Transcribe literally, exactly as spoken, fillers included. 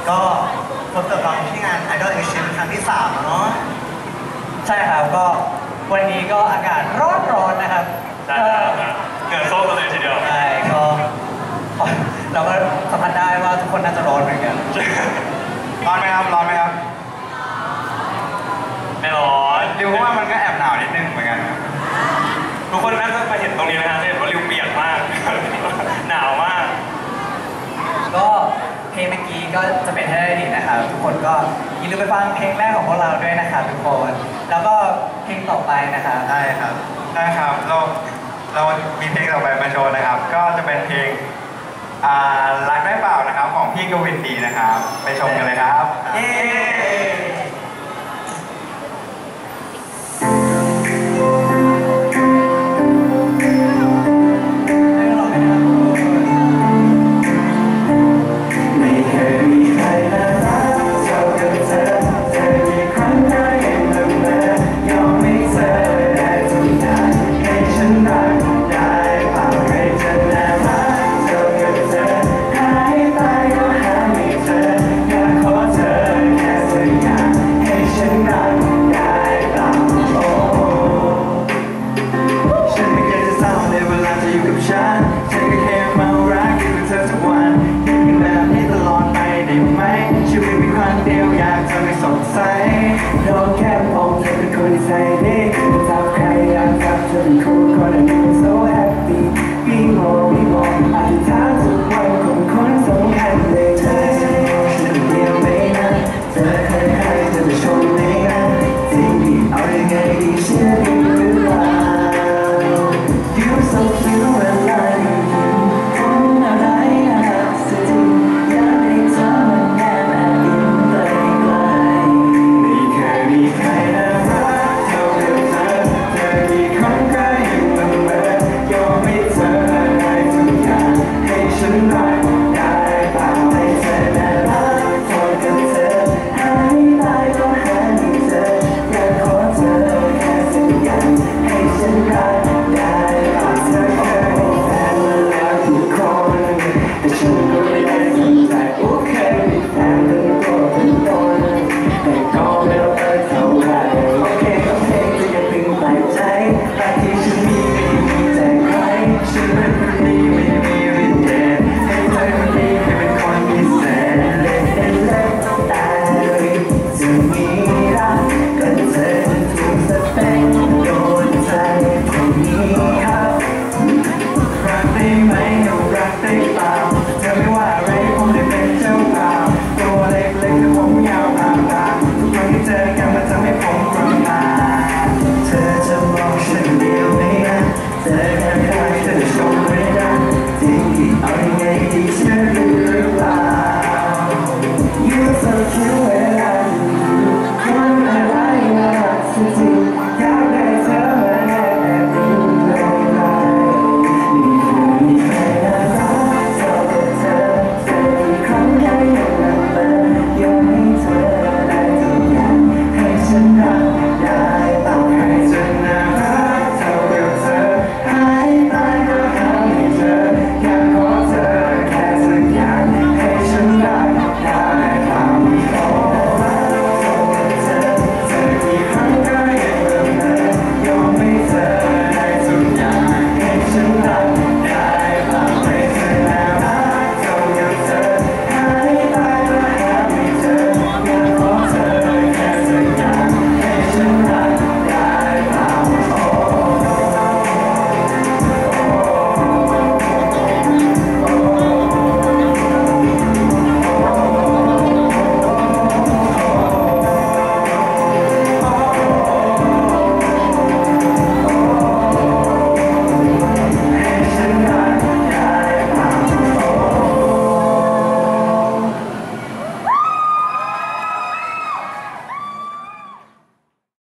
ก็พบกับเราที่งาน Idol Action ครั้งที่สามแล้วเนาะใช่ครับก็วันนี้ก็อากาศร้อนร้อนนะครับใช่ครับเหงื่อโซกกันเลยทีเดียวใช่ก็เราก็สัมผัสได้ว่าทุกคนน่าจะร้อนเหมือนกันร้อนไหมครับร้อนไหมครับไม่ร้อนริวว่ามันก็แอบหนาวนิดนึงเหมือนกันทุกคนน่าจะมาเห็นตรงนี้นะฮะจะเห็นว่าริวเปียกมากหนาวมากก็เพลงเมื่อกี้ก็จะเป็นให้ได้ดีนะครับทุกคนก็อย่าลืมไปฟังเพลงแรกของพวกเราด้วยนะครับทุกคนแล้วก็เพลงต่อไปนะครับได้ครับได้ครับเราเรามีเพลงต่อไปมาโชว์นะครับก็จะเป็นเพลงรักได้เปล่านะครับของพี่กวินดีนะครับไปชมกันเลยครับเย้